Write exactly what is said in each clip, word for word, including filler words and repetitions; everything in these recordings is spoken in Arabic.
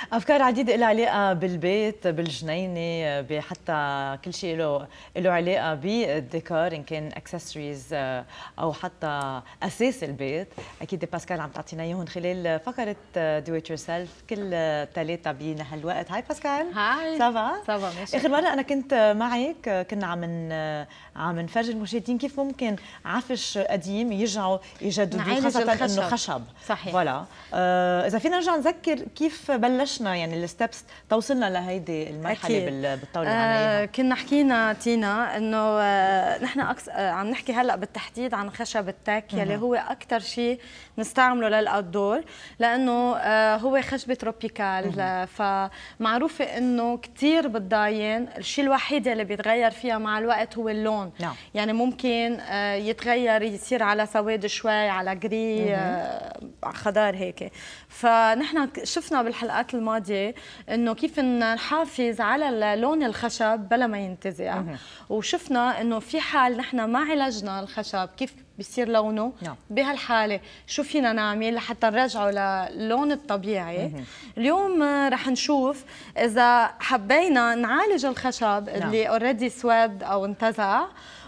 افكار عديده لها علاقه بالبيت، بالجنينه، بحتى كل شيء له له علاقه بالديكور، ان كان اكسسوارز او حتى اساس البيت. اكيد باسكال عم تعطينا اياهم خلال فقره دو ات يور سيلف كل ثلاثه بهالوقت. هاي باسكال. هاي سافا سافا ماشي. اخر مره انا كنت معك كنا عم عم نفرجي المشاهدين كيف ممكن عفش قديم يرجعوا يجددوه، خاصه انه خشب. صحيح. فوالا آه اذا فينا نرجع نذكر كيف بلشنا، يعني الستبس توصلنا لهيدي المرحله أكيد. بالطاوله اللي عنا آه كنا حكينا تينا انه آه نحن أكس... آه عم نحكي هلا بالتحديد عن خشب التاك يلي هو اكثر شيء نستعمله للاوتدور، لانه آه هو خشبه تروبيكال. آه فمعروفه انه كثير بتضاين. الشيء الوحيد اللي بيتغير فيها مع الوقت هو اللون. نعم. يعني ممكن آه يتغير، يصير على سواد شوي، على جري، آه خضار هيك. فنحن شفنا بالحلقات الماضيه انه كيف نحافظ على لون الخشب بلا ما ينتزع، وشفنا انه في حال نحن ما عالجنا الخشب كيف بيصير لونه. نعم. بهالحاله شو فينا نعمل لحتى نرجعه للون الطبيعي؟ مم. اليوم رح نشوف اذا حبينا نعالج الخشب. نعم. اللي اوريدي سود او انتزع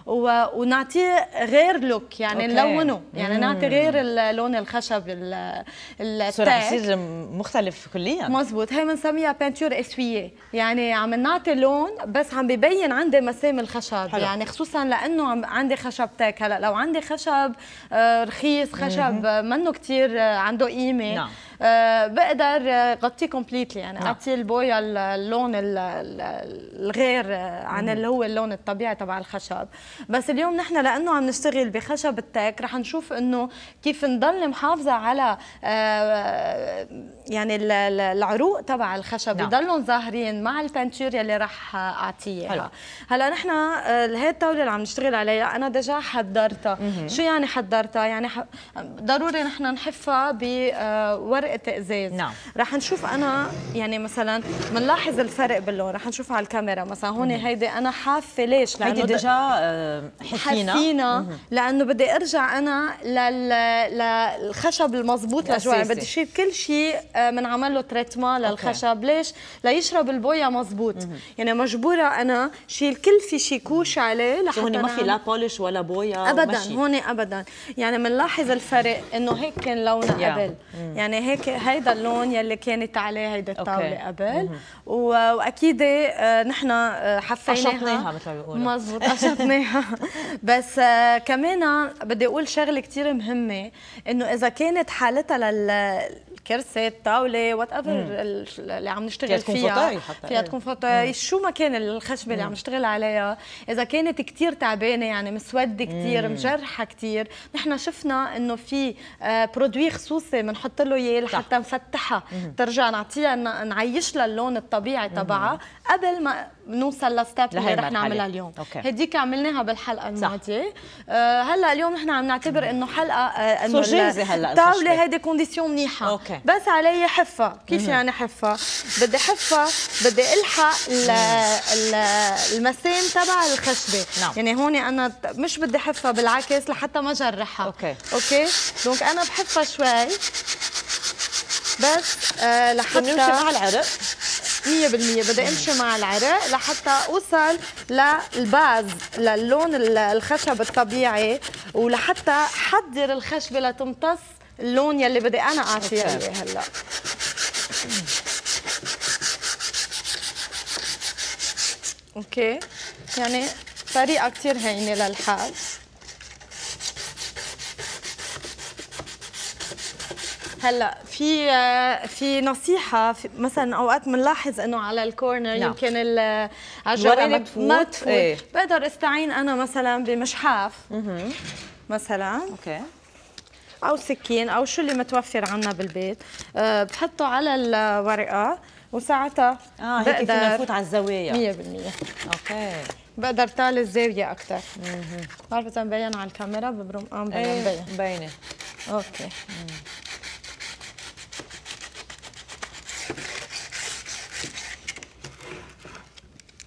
ونعطيه غير لوك، يعني نلونه، يعني نعطي غير لون الخشب التاك، رح يصير مختلف كليا. مزبوط. هي بنسميها بانتور اسويه، يعني عم نعطي لون بس عم ببين عندي مسام الخشب. حلو. يعني خصوصا لانه عندي خشب تاك. هلا لو عندي خشب رخيص، خشب منه كثير عنده قيمه، نعم. أه بقدر غطيه كومبليتلي، يعني نعم. اعطي البويا اللون الغير عن اللي هو اللون الطبيعي تبع الخشب. بس اليوم نحن لانه عم نشتغل بخشب التاك رح نشوف انه كيف نضل محافظه على أه يعني العروق تبع الخشب، نعم. يضلوا ظاهرين مع البانتور اللي رح اعطيها. هلا نحن هي الطاوله اللي عم نشتغل عليها انا ديجا حضرتها. شو يعني حضرتها؟ يعني ضروري نحن نحفها بورق ازاز. نعم. رح نشوف انا يعني مثلا بنلاحظ الفرق باللون، رح نشوف على الكاميرا مثلا هون هيدي انا حافه. ليش؟ لانه هيدي ديجا حفينا حفينا لانه بدي ارجع انا للخشب المضبوط لجوا، بدي شيل كل شيء بنعمل له تريتمون للخشب. ليش؟ ليشرب البويا مضبوط. يعني مجبوره انا شيل كل في شي كوش عليه لحتى هون ما في لا بولش ولا بويا ابدا. هون ابدا. يعني بنلاحظ الفرق انه هيك كان لونها قبل. يعني هيك هيدا اللون يلي كانت عليه هيدا الطاوله قبل، واكيد نحن حفيناها قشطناها مثل ما بيقولوا. مضبوط قشطناها. بس كمان بدي اقول شغله كثير مهمه، انه اذا كانت حالتها لل كرسي، الطاوله، وات ايفر اللي عم نشتغل فيها، فيها تكون فوتاي، شو ما كان الخشبه اللي عم نشتغل عليها، اذا كانت كثير تعبانه يعني مسوده كثير، مجرحه كثير، نحن شفنا انه في برودوي خصوصي بنحط له اياه لحتى نفتحها، ترجع نعطيها نعيش لها اللون الطبيعي تبعها قبل ما نوصل للستاب اللي رح نعملها اليوم. هديك عملناها بالحلقه الماضيه. آه هلا اليوم نحن عم نعتبر انه حلقه آه انه الطاوله هيدي كونديسيون منيحه. أوكي. بس علي حفه. كيف مم. يعني حفه؟ بدي حفه، بدي الحق المسام تبع الخشبه. نعم. يعني هون انا مش بدي حفه بالعكس لحتى ما جرحها. اوكي اوكي دونك انا بحفها شوي بس آه لحتى نمشي مع العرق مية بالمية. بدي امشي مع العرق لحتى اوصل للباز، للون الخشب الطبيعي، ولحتى حضر الخشبه لتمتص اللون يلي بدي انا اعطيه اياه هلا. اوكي يعني طريقه كثير هينه للحال. هلا في في نصيحه، في مثلا اوقات بنلاحظ انه على الكورنر نعم. يمكن الجوانب ما تفوت. ايه. بقدر استعين انا مثلا بمشحاف مثلا، اوكي، او سكين او شو اللي متوفر عنا بالبيت، أه بحطه على الورقه وساعتها اه هيك فينا نفوت على الزوايا مية بالمية. اوكي بقدر طال الزاويه اكثر. اها بعرف اذا مبين على الكاميرا ببرم اه مبين. ايه مبينه. اوكي. مم.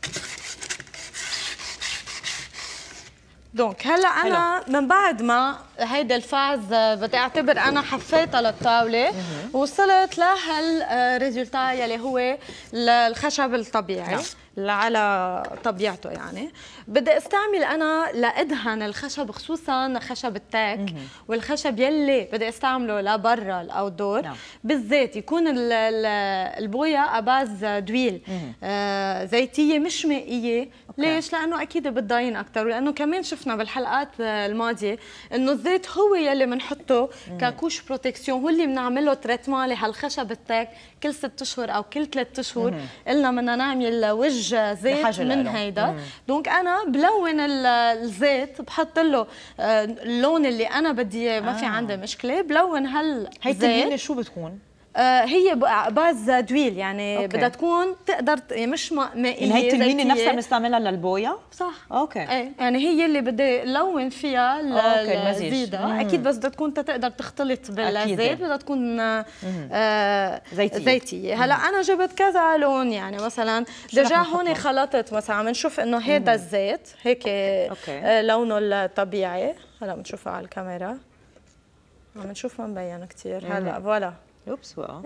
دونك هلا انا حلو. من بعد ما هيدا الفاز بدي اعتبر انا حفيتها للطاوله ووصلت لهالريزلتا يلي هو الخشب الطبيعي. نعم. على طبيعته يعني. بدي استعمل انا لادهن الخشب خصوصا خشب التاك والخشب يلي بدي استعمله لبرا الاوتدور. نعم. بالزيت يكون البويه اباز دويل آه زيتيه مش مائيه. أوكي. ليش؟ لانه اكيد بتضاين اكثر ولانه كمان شفنا بالحلقات الماضيه انه الزيت هو يلي بنحطه ككوش بروتكسيون، هو اللي بنعمله تريتمون لهالخشب التاك كل ست اشهر او كل ثلاث اشهر قلنا بدنا نعمل وجه زيت من هيدا. دونك انا بلون الزيت بحط له اللون اللي انا بدي اياه، ما في عندي مشكله. بلون هالزيت. هي التلوينه شو بتكون؟ آه هي باز دويل يعني بدها تكون تقدر مش مائيه. يعني هي التلوينه نفسها بنستعملها للبويه؟ صح. اوكي. ايه يعني هي اللي بدي لون فيها الزيده. اكيد بس بدها تكون تقدر تختلط بالزيت، بدها تكون آه زيتيه. زيتيه. هلا انا جبت كذا لون يعني مثلا دجا هون خلطت مثلا عم نشوف انه هيدا الزيت هيك آه لونه الطبيعي. هلا بنشوفها على الكاميرا عم نشوف ما مبين كثير. هلا فوالا. اوبس وقع.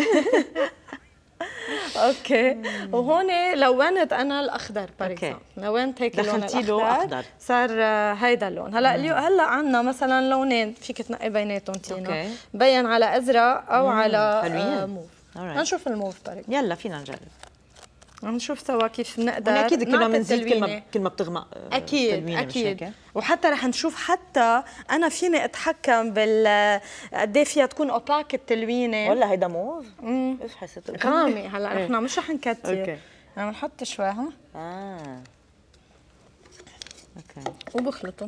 اوكي. وهون لونت انا الاخضر باريكزامبل، لونت هيك اللون الاخضر أخضر. صار هيدا اللون. هلا اليوم هلا عندنا مثلا لونين فيك تنقي بيناتهم تينا، بين على ازرق او مم. على آه موف. نشوف الموف طريق. يلا فينا نجرب. عم نشوف سوا كيف بنقدر. اكيد كل ما بنزيد كل ما كل ما بتغمق. اكيد اكيد. وحتى رح نشوف حتى انا فيني اتحكم بال قد ايه فيها تكون اوباك التلوينه. ولا هيدا موف؟ امم ايش حسيت غامق. هلا نحن مش رح نكتر. اوكي. عم نحط شوي. ها اه اوكي. وبخلطهم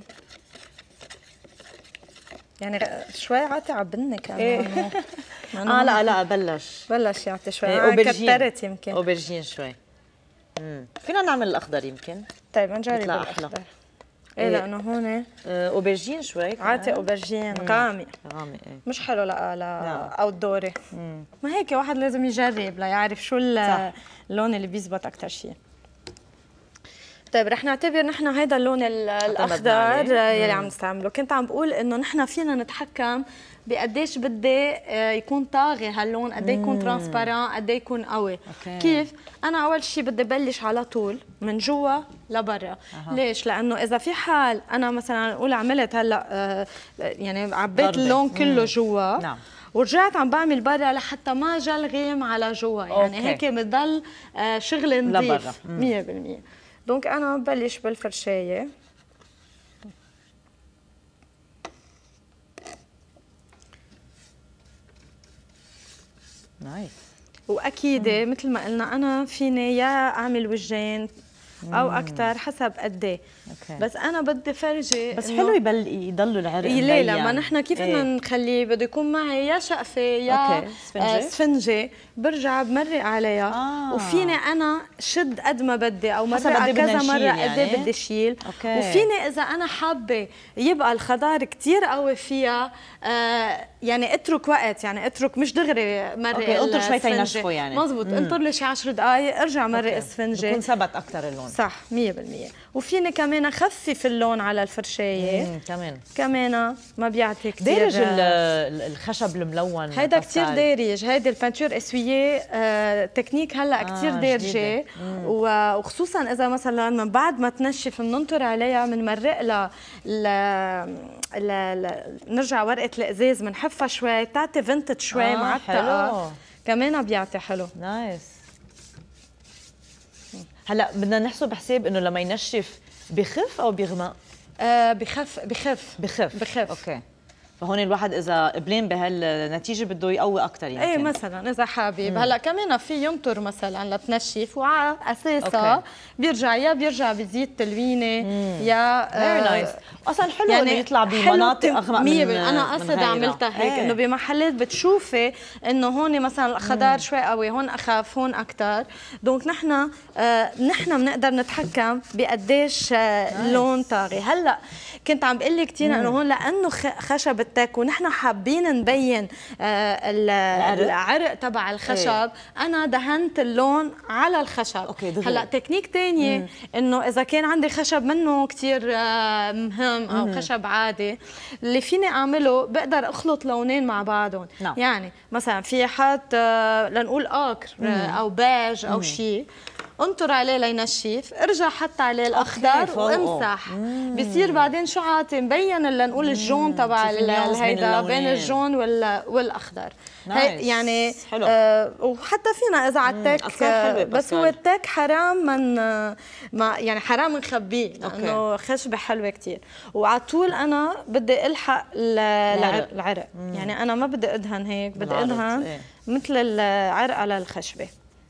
يعني شوي عاطي على بني كمان. إيه. اه لا لا بلش بلش يعطي شوي. إيه. آه كترت يمكن اوبرجين شوي. امم فينا نعمل الاخضر يمكن. طيب نجرب الاخضر. ايه لانه هون اوبرجين شوي عاطي اوبرجين غامق. غامق ايه مش حلو لا لا اوت دوري. ما هيك واحد لازم يجرب ليعرف شو اللون اللي بيزبط اكثر شيء. طيب رح نعتبر نحن هيدا اللون الاخضر يلي عم نستعمله. كنت عم بقول انه نحن فينا نتحكم بقديش بدي يكون طاغي هاللون، قد ايه يكون ترانسبارون، قد ايه يكون قوي. أوكي. كيف؟ انا اول شيء بدي بلش على طول من جوا لبرا. أه. ليش؟ لانه اذا في حال انا مثلا نقول عملت هلا آه يعني عبيت اللون كله جوا. نعم. ورجعت عم بعمل برا لحتى ما جا الغيم على جوا، يعني أوكي. هيك بضل آه شغل نظيف مية بالمية. دونك انا ببلش بالفرشايه. نايس. واكيد مثل ما قلنا انا فيني يا اعمل وجهين او اكثر حسب قد ايه. بس انا بدي فرجي بس حلو يبل يضلوا العرق مبين. ليه لا ما نحن كيف بدنا ايه؟ نخليه بده يكون معي يا شقفه يا آه سفنجه برجع بمرق عليها. آه. وفيني انا شد قد ما بدي او مرق على كذا مره قد ايه بدي شيل. وفيني اذا انا حابه يبقى الخضار كثير قوي فيها آه يعني اترك وقت، يعني اترك مش دغري مرق. انطر شوي تينشفوا يعني. مزبوط. انطر لي شي عشر دقائق ارجع مرق السفنجه بكون ثبت اكثر اللون. صح مية بالمية. وفيني كمان اخفف اللون على الفرشايه. كمان كمان ما بيعطي كثير. دارج الخشب الملون هيدا كثير دارج. هيدي البانتور اسوييه آه تكنيك هلا كثير آه دارجه. وخصوصا اذا مثلا من بعد ما تنشف بننطر عليها بنمرق لها نرجع ورقه الازاز بنحفها شوي تعطي فنتج شوي آه معتقه. كمان بيعطي حلو. نايس. هلا بدنا نحسب حساب انه لما ينشف بخف او بيغمق؟ آه بخف بخف بخف بخف. اوكي. فهون الواحد اذا بلين بهالنتيجه بده يقوي اكثر يمكن. ايه مثلا اذا حابب. هلا كمان في ينطر مثلا لتنشف وعلى اساسها بيرجع يا بيرجع بزيت تلوينه يا فيري نايس. اصلا حلو يعني انه يطلع بمناطق اغمق من انا قصد عملتها هيك ايه. انه بمحلات بتشوفي انه هون مثلا الخضار شوي قوي، هون اخف، هون اكثر. دونك نحن آه نحن بنقدر نتحكم بقديش آه لون طاغي. هلا كنت عم بقول لك تينا انه هون لانه خشب التاك ونحن حابين نبين آه العرق تبع الخشب، ايه. انا دهنت اللون على الخشب. أوكي دغري. هلا تكنيك ثانيه انه اذا كان عندي خشب منه كثير آه مهم او مم. خشب عادي، اللي فيني اعمله بقدر اخلط لونين مع بعضهم. نعم. يعني مثلا في حط آه لنقول اكر آه او بيج او شيء، انطر عليه لينشف، ارجع حط عليه الاخضر وامسح، بصير بعدين شو عاطي مبين اللي نقول الجون تبع هيدا بين الجون والاخضر. هي يعني آه وحتى فينا اذا على التاك آه بس هو التاك حرام من آه ما يعني حرام نخبيه لانه خشبه حلوه كثير. وعلى طول انا بدي الحق العرق, العرق. يعني انا ما بدي ادهن هيك، بدي ادهن ايه. مثل العرق على الخشبه.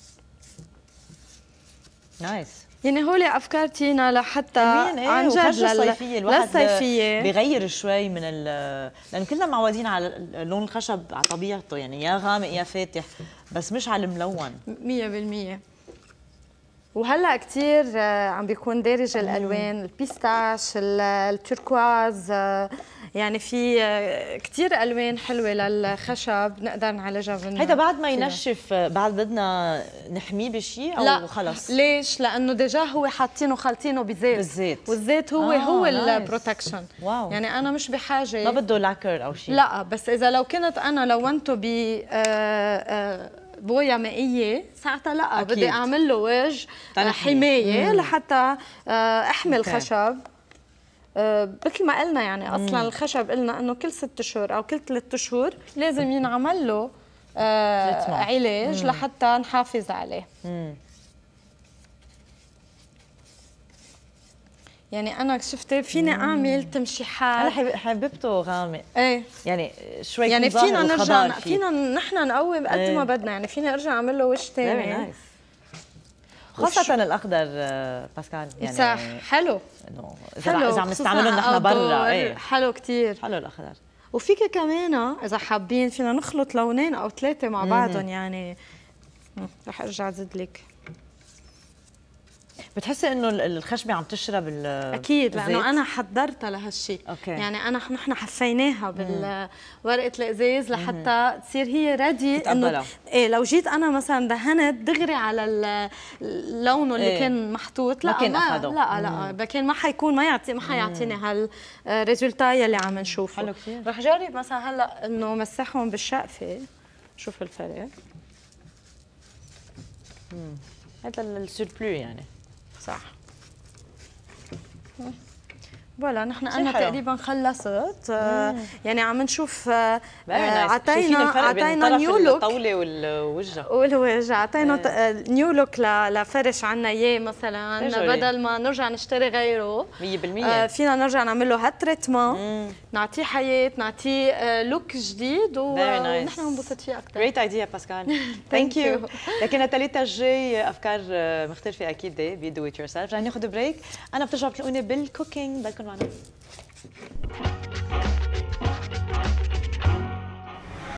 نايس. يعني هولي افكار تينا لحتى ايه عن جد للصيفيه، الواحد للصيفيه بغير شوي من ال لان كلنا معودين على لون الخشب على طبيعته، يعني يا غامق يا فاتح، بس مش على الملون مية بالمية. وهلا كثير عم بيكون دارج الالوان، البيستاش، التركواز، يعني في كثير الوان حلوه للخشب نقدر نعالجها منها. هيدا بعد ما ينشف بعد بدنا نحميه بشيء او لا خلص؟ ليش؟ لانه ديجا هو حاطينه خالطينه بزيت بالزيت، والزيت هو آه هو البروتكشن. واو. يعني انا مش بحاجه، ما بده لاكر او شيء. لا بس اذا لو كنت انا لونته ب بويا مائيه ساعتها لا أكيد. بدي اعمل له وجه حمايه مم. لحتى احمي الخشب. مثل ما قلنا يعني مم. اصلا الخشب قلنا انه كل ست اشهر او كل ثلاث اشهر لازم ينعمل له آه علاج مم. لحتى نحافظ عليه. مم. يعني انا شفت فيني اعمل تمشيحات. انا حببته غامق، ايه يعني شوي يعني فينا نرجع فينا نحن نقوم قد ما بدنا، يعني فيني ارجع اعمل له وجه ثاني. خاصة الأخضر باسكال، يعني صح حلو إنه إذا إذا عم نستعمله نحن برا إيه حلو كثير، حلو الأخضر. وفيك كمان إذا حابين فينا نخلط لونين أو ثلاثة مع بعضهم. يعني رح أرجع أزيد لك. بتحسي إنه الخشبة عم تشرب ال أكيد لأنه أنا حضرتها لهالشيء. يعني أنا نحن حفيناها بالورقة الإزاز لحتى تصير هي ريدي إنه إيه لو جيت أنا مثلا دهنت دغري على لونه اللي إيه؟ كان محطوط لا ما, ما لا لا بكين ما حيكون ما يعطي ما حيعطيني هالريزولتا يلي عم نشوفه. حلو كثير. رح جرب مثلا هلا إنه مسحهم بالشقفة شوف الفرق. هذا السوربلو يعني صح. فوالا نحن انا تقريبا خلصت آه يعني عم نشوف آه عطينا عطينا نيو لوك الطاوله والوجه والوجه عطينا نيو لوك لفرش عنا اياه مثلا بدل ما نرجع نشتري غيره مية بالمية. آه فينا نرجع نعمل له هالتريتمون نعطيه حياه نعطيه آه لوك جديد ونحن بننبسط فيه اكثر. جريت ايديا باسكال. ثانك يو. لكن الثلاثه الجاي افكار مختلفه اكيد بدو ات يور سيلف. رح ناخذ بريك. انا بترجعوا تلاقوني بالكوكينج، بالكم معنا.